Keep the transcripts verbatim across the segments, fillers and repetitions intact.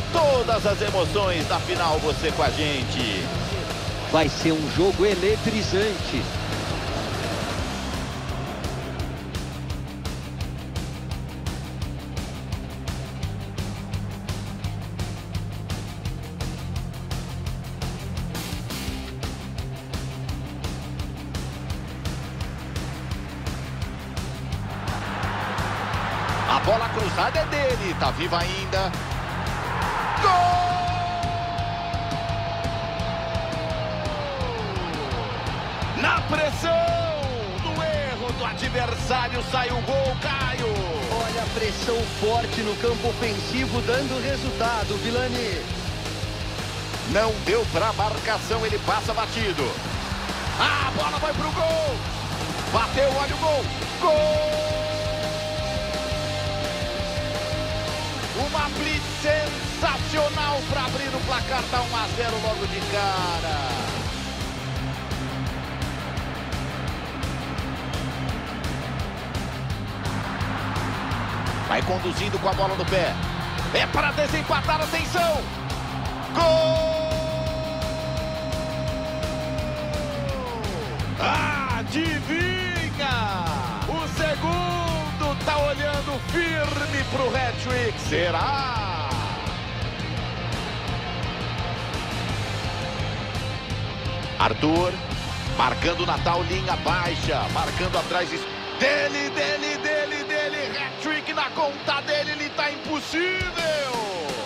Todas as emoções da final, você com a gente. Vai ser um jogo eletrizante. A bola cruzada é dele, tá viva ainda. Gol! Na pressão, no erro do adversário, sai o gol, Caio. Olha a pressão forte no campo ofensivo, dando resultado, Vilani. Não deu pra marcação, ele passa batido. Ah, a bola vai pro gol. Bateu, olha o gol. Gol! Uma blitz sensacional para abrir o placar, tá um a zero logo de cara. Vai conduzindo com a bola no pé. É para desempatar, atenção. Gol! Adivinha! O segundo tá olhando firme pro hat-trick. Será? Arthur, marcando Natal, linha baixa, marcando atrás dele, dele, dele, dele, hat-trick na conta dele, ele tá impossível.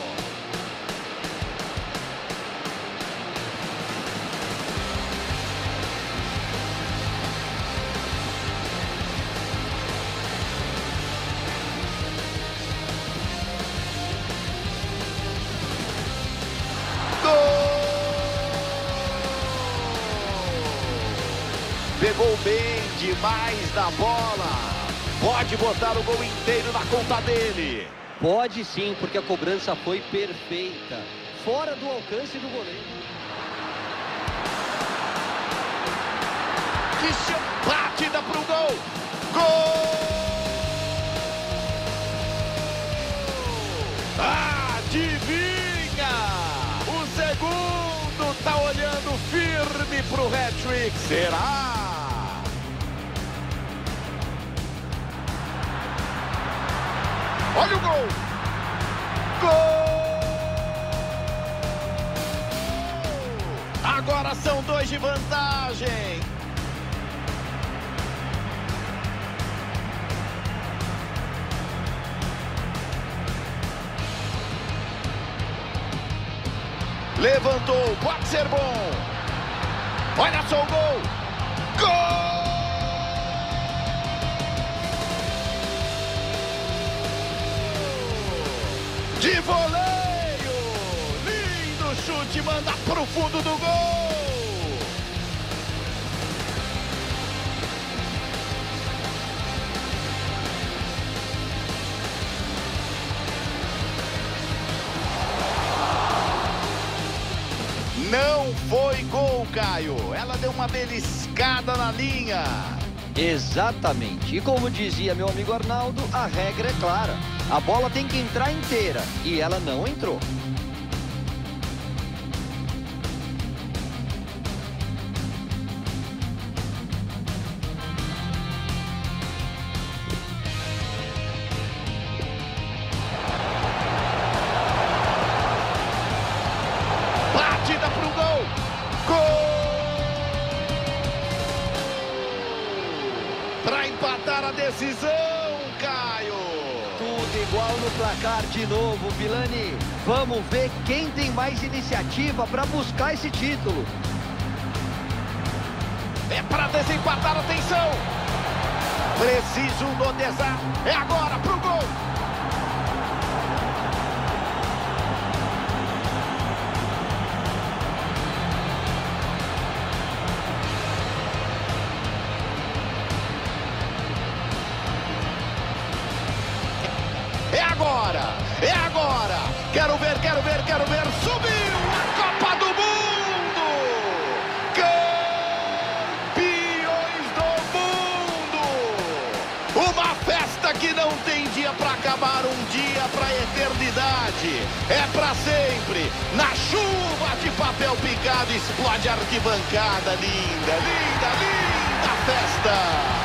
Pegou bem demais na bola. Pode botar o gol inteiro na conta dele. Pode sim, porque a cobrança foi perfeita. Fora do alcance do goleiro. Que batida pro gol. Gol! Adivinha! O segundo tá olhando firme pro hat-trick. Será? Olha o gol! Gol! Agora são dois de vantagem. Levantou, pode ser bom. Olha só o gol. Gol! De voleio! Lindo chute, manda pro fundo do gol! Não foi gol, Caio. Ela deu uma beliscada na linha. Exatamente. E como dizia meu amigo Arnaldo, a regra é clara. A bola tem que entrar inteira. E ela não entrou. Batida pro gol. Gol! Para empatar a decisão, Caio. Tudo igual no placar de novo, Vilani. Vamos ver quem tem mais iniciativa para buscar esse título. É para desempatar, atenção. Preciso no desarme. É agora pro gol. É agora, é agora. Quero ver, quero ver, quero ver. Subiu a Copa do Mundo. Campeões do mundo. Uma festa que que não tem dia para acabar, um dia para a eternidade. É para sempre. Na chuva de papel picado, explode a arquibancada. Linda, linda, linda festa.